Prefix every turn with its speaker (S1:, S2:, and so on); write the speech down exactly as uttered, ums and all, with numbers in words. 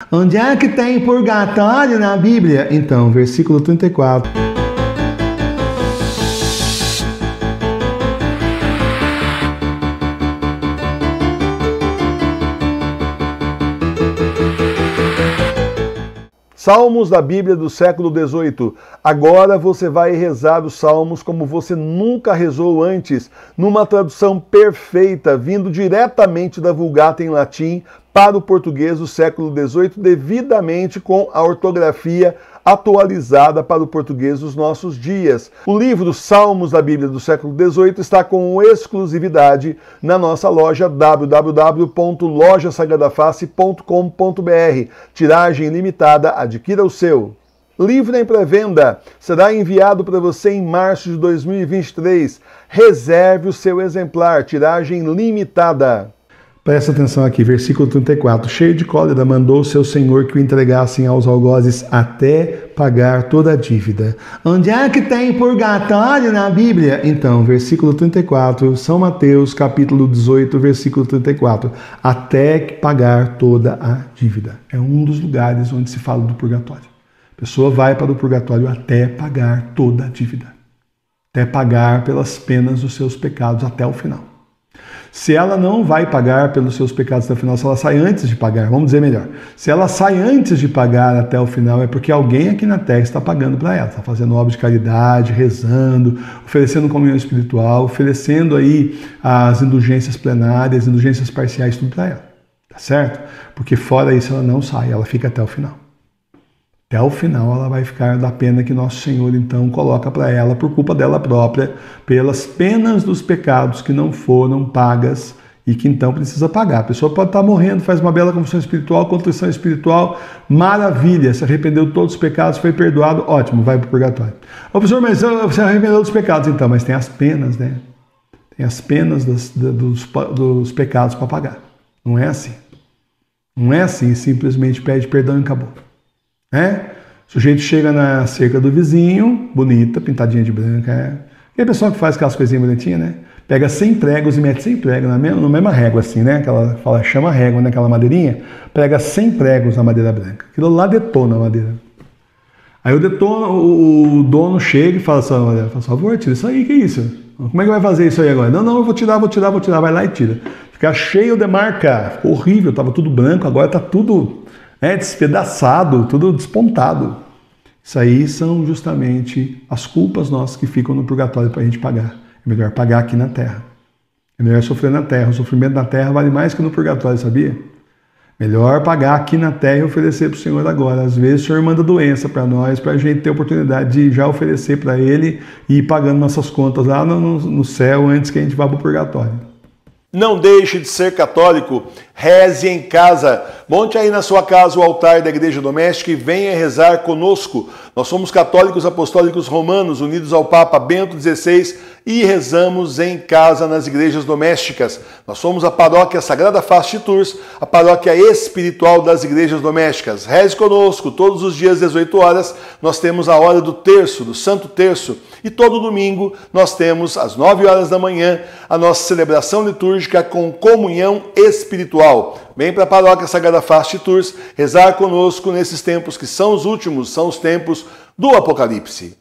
S1: Onde é que tem purgatório na Bíblia? Então, versículo trinta e quatro.
S2: Salmos da Bíblia do século dezoito. Agora você vai rezar os salmos como você nunca rezou antes, numa tradução perfeita, vindo diretamente da Vulgata em latim para o português do século dezoito, devidamente com a ortografia atualizada para o português dos nossos dias. O livro Salmos da Bíblia do século dezoito está com exclusividade na nossa loja w w w ponto loja sagrada face ponto com ponto b r. Tiragem limitada, adquira o seu. Livro em pré-venda será enviado para você em março de dois mil e vinte e três. Reserve o seu exemplar, tiragem limitada.
S1: Presta atenção aqui, versículo trinta e quatro. Cheio de cólera, mandou seu senhor que o entregassem aos algozes até pagar toda a dívida. Onde é que tem purgatório na Bíblia? Então, versículo trinta e quatro, São Mateus, capítulo dezoito, versículo trinta e quatro. Até pagar toda a dívida. É um dos lugares onde se fala do purgatório. A pessoa vai para o purgatório até pagar toda a dívida. Até pagar pelas penas dos seus pecados até o final. Se ela não vai pagar pelos seus pecados até o final, se ela sai antes de pagar, vamos dizer melhor, se ela sai antes de pagar até o final, é porque alguém aqui na terra está pagando para ela, está fazendo obra de caridade, rezando, oferecendo comunhão espiritual, oferecendo aí as indulgências plenárias, indulgências parciais, tudo para ela, tá certo? Porque fora isso ela não sai, ela fica até o final. Até o final ela vai ficar da pena que Nosso Senhor então coloca para ela por culpa dela própria, pelas penas dos pecados que não foram pagas e que então precisa pagar. A pessoa pode estar morrendo, faz uma bela confissão espiritual, contrição espiritual, maravilha, se arrependeu de todos os pecados, foi perdoado, ótimo, vai para o purgatório. Ô professor, mas você arrependeu dos pecados então, mas tem as penas, né? Tem as penas dos, dos, dos pecados para pagar. Não é assim. Não é assim, simplesmente pede perdão e acabou. É? O sujeito chega na cerca do vizinho, bonita, pintadinha de branca. É. E a pessoa que faz aquelas coisinhas bonitinhas, né? Pega cem pregos e mete cem pregos na mesma, na mesma régua, assim, né? Aquela, fala, chama régua, né? Aquela madeirinha. Prega cem pregos na madeira branca. Aquilo lá detona a madeira. Aí o, detona, o, o dono chega e fala assim, olha, por favor, tira isso aí, que isso? Como é que vai fazer isso aí agora? Não, não, eu vou tirar, vou tirar, vou tirar. Vai lá e tira. Fica cheio de marca. Ficou horrível, tava tudo branco, agora tá tudo... É, despedaçado, tudo despontado. Isso aí são justamente as culpas nossas que ficam no purgatório para a gente pagar. É melhor pagar aqui na terra. É melhor sofrer na terra. O sofrimento na terra vale mais que no purgatório, sabia? Melhor pagar aqui na terra e oferecer para o Senhor agora. Às vezes o Senhor manda doença para nós, para a gente ter a oportunidade de já oferecer para Ele e ir pagando nossas contas lá no, no céu antes que a gente vá para o purgatório.
S2: Não deixe de ser católico, reze em casa. Monte aí na sua casa o altar da igreja doméstica e venha rezar conosco. Nós somos católicos apostólicos romanos, unidos ao Papa Bento dezesseis e rezamos em casa nas igrejas domésticas. Nós somos a paróquia Sagrada Face de Tours, a paróquia espiritual das igrejas domésticas. Reze conosco, todos os dias às dezoito horas, nós temos a hora do terço, do Santo Terço. E todo domingo nós temos, às nove horas da manhã, a nossa celebração litúrgica com comunhão espiritual. Vem para a paróquia Sagrada Face de Tours rezar conosco nesses tempos que são os últimos, são os tempos do Apocalipse.